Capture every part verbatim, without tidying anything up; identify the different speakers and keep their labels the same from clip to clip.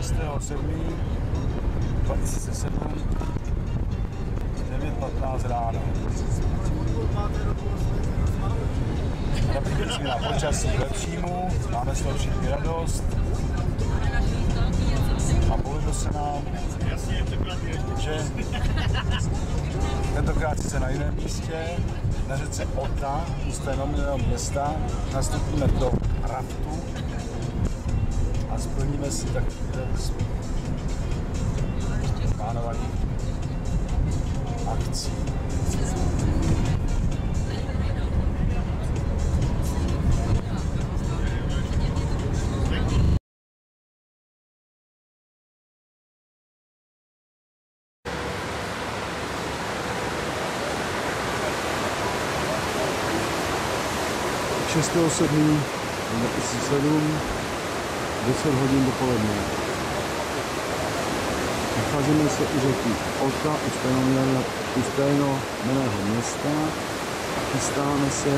Speaker 1: šestého sedmého dva tisíce sedm, devět patnáct ráno. Nabídí změna počasí k lepšímu, máme z toho všichni radost a povedlo se nám, že tentokrát sice na jiném místě, na řece Ota, z té nominálního města, nastupíme do raftu a splníme si takové plánovaných akcí. šestého sedmého dva tisíce sedm, deset hodin dopoledne. Nacházíme se u řeky Ota, u stejnojmenného města a chystáme se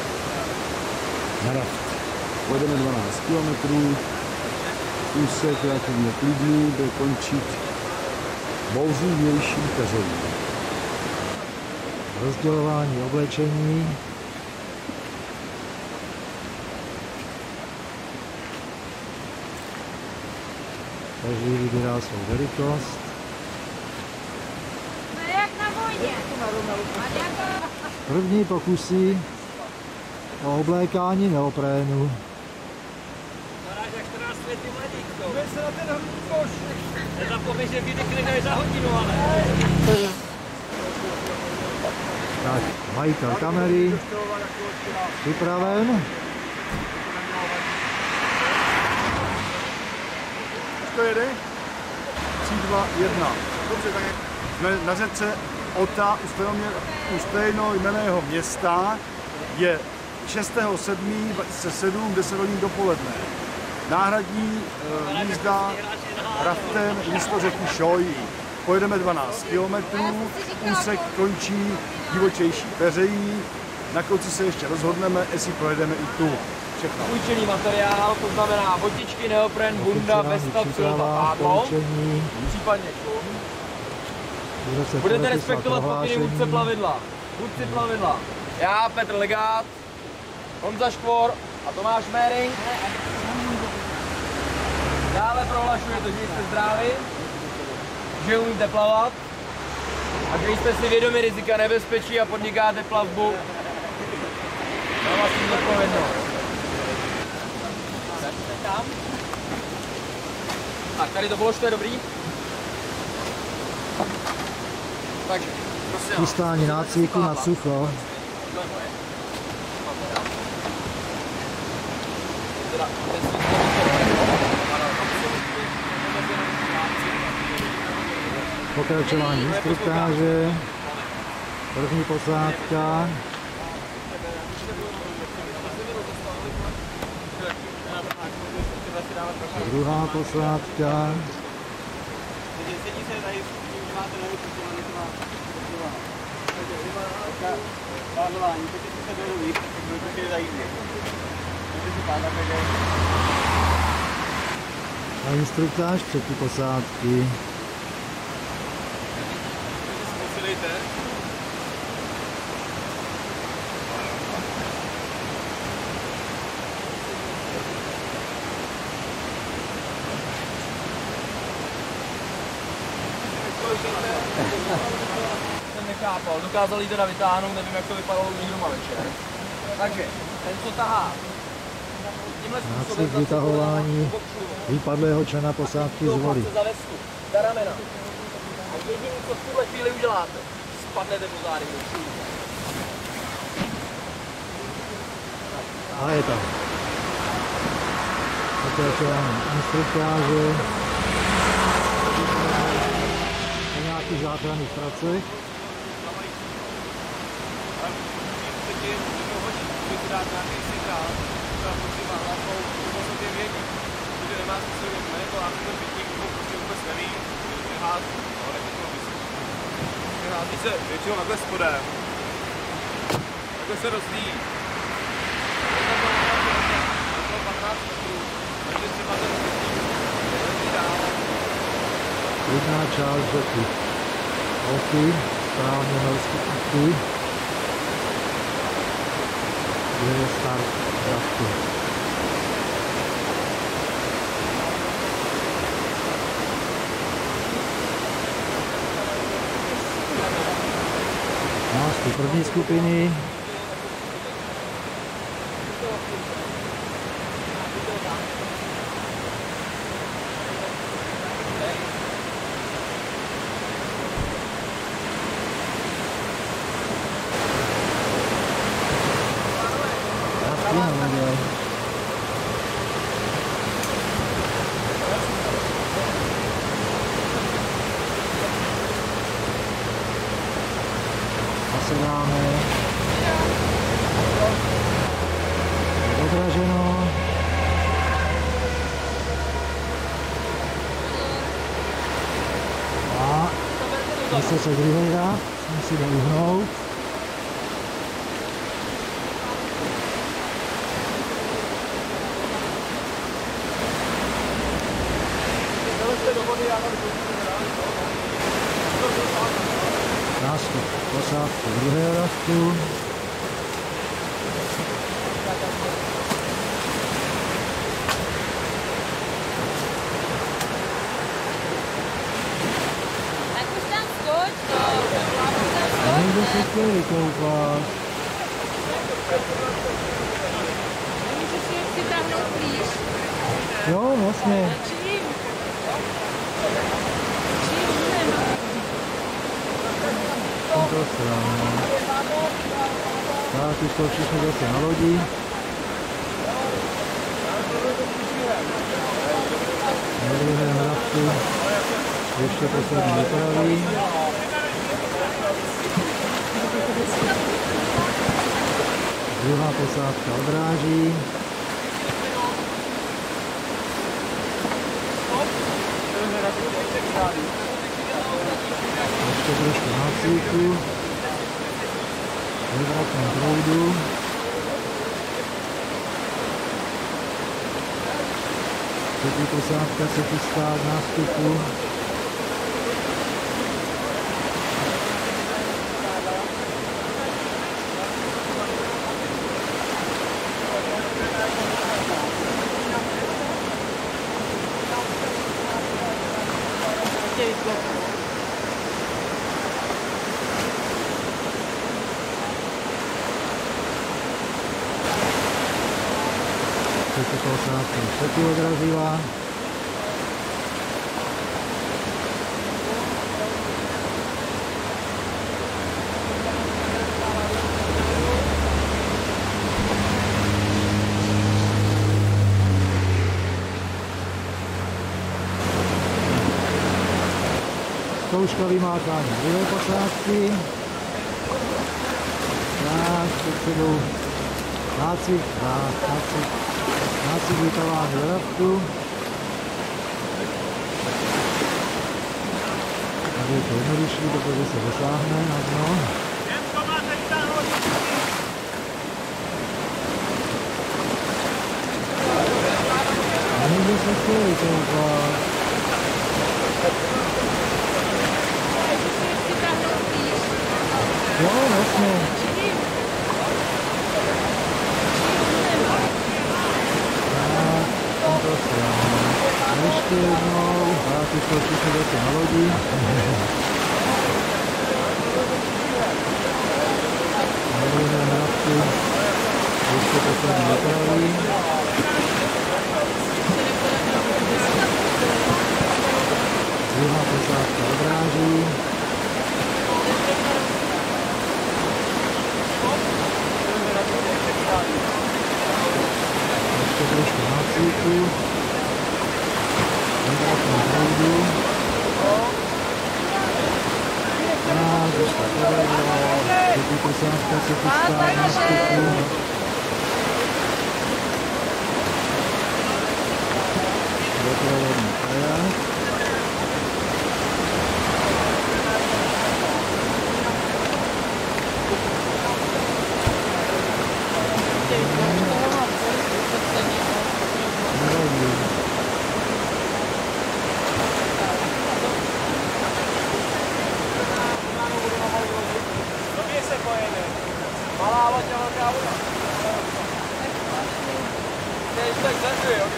Speaker 1: na raft. Pojedeme dvanáct kilometrů, úsek relativně klidný, bude končit bouřlivější peřejí. Rozdělování oblečení. Každý vybírá svou velikost.
Speaker 2: No jak na vojně.
Speaker 3: První pokusy o oblékání neoprénu.
Speaker 4: Vypadáš jak čtrnáctiletý mladík, to. Bude se na ten hrubý koš. Nezapomeň, že vydekne za hodinu, ale.
Speaker 3: Tak, majitel kamery připraven.
Speaker 1: To jede? tři, dva, jedna. Dobře, tak jsme na řece Ota u stejnojmenného města. Je šestého sedmého dva tisíce sedm, deset hodin dopoledne. Náhradní e, jízda raftem místo řeky Šojí. Pojedeme dvanáct kilometrů, úsek končí divočejší peřejí. Na konci se ještě rozhodneme, jestli projedeme i tu. Všechno.
Speaker 4: Půjčený materiál, to znamená botičky, neopren, bunda, vesta, přilba, pádlo, případně šum. Budete respektovat pokyny vůdce plavidla. Vůdci plavidla. Já, Petr Legát, Honza Škvor a Tomáš Méring. Dále prohlašujete, že jste zdraví, že umíte plavat a že jste si vědomi rizika nebezpečí a podnikáte plavbu na vlastní zodpovědnost. Tam. Tak, tady to položte, dobrý. Takže, prosím.
Speaker 3: Chystání nácviku na sucho. Pokračování instruktáže. První posádka. Druhá posádka. A instruktáž třetí posádky.
Speaker 4: Jsem nechápal, dokázal jí teda vytáhnout, nevím, jak to vypadalo někdo doma večer. Takže, ten co tahá, tímhle způsobem
Speaker 3: nácvik vytahování vypadlého člena posádky z vody.
Speaker 4: za vestu, za ramena. A jediný, co v tuhle chvíli uděláte, spadnete po zády.
Speaker 3: A je tam. Pokračování instruktáže. Po nějakých záchranných pracech.
Speaker 1: Hází se většinou takhle spodem. Takhle se rozvíjí. patnáct metrů, takže třeba ten dál.
Speaker 3: klidná část řeky Oky, správně horsky Oky, kde je start raftu. Nástup první skupiny. Zasedáme. Odraženo. A zase se druhý rád, musíme uhnout. Nástup posádky druhého raftu.
Speaker 2: Tak už tam skoč, to.
Speaker 3: A někdo se chtěl vykoupat.
Speaker 2: Můžeš si přitáhnout blíž.
Speaker 3: Jo, vlastně.
Speaker 2: Čím? Čím ne?
Speaker 3: Tímto stranou. Tak, už jsou všichni zase na lodi. Na druhém raftu ještě poslední vypraví. Druhá posádka odráží. Ještě trošku nácviku. Vyvratnou proudu. Třetí posádka se chystá k nástupu. Třetí posádka třetí odrazila. Zkouška vymákání druhé posádky. Tak, před sebou nácvik, nácvik, nácvik vytávání do raftu. Tady je to jednodušší, protože se dosáhne na dno. A někdo se chtěl vykoupat. Jo, vlastně. Tak, to se ještě jednou, tak už to všichni zase na lodi. Na druhém raftu ještě poslední vypraví. Druhá posádka odráží. Ještě trošku nácviku. Vyvratnou proudu. A už tak povedlo. Třetí posádka se chystá k nástupu. Doprovodný kajak.
Speaker 4: Malá loď a velká voda. Teď tak zaduje,